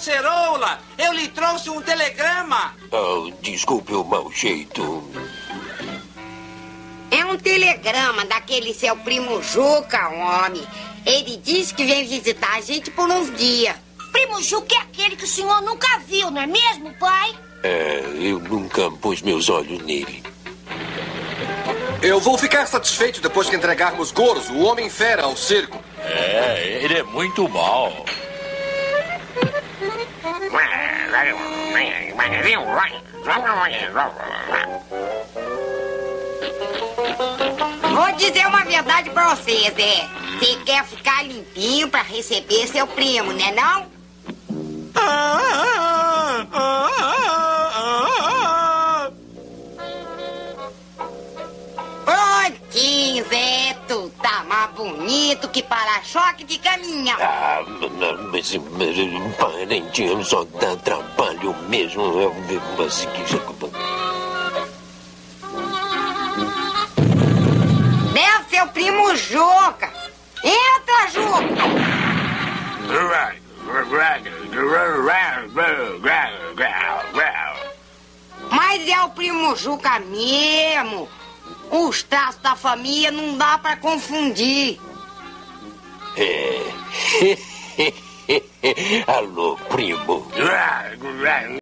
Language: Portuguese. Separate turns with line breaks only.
Acerola, eu lhe trouxe um telegrama.
Oh, desculpe o mau jeito.
É um telegrama daquele seu primo Juca, homem. Ele disse que vem visitar a gente por uns dias.
Primo Juca é aquele que o senhor nunca viu, não é mesmo, pai?
Eu nunca pus meus olhos nele.
Eu vou ficar satisfeito depois que entregarmos Gorzo, o Homem-Fera, ao circo.
Ele é muito mau.
Vou dizer uma verdade pra vocês, Você quer ficar limpinho pra receber seu primo, né não? Prontinho, Zé, tu tá mais bonito que para-choque de caminhão.
Mas parente, só dá trabalho mesmo.
Deve ser o primo Juca. Entra, Juca. Mas é o primo Juca mesmo. Os traços da família não dá pra confundir.
Alô, primo.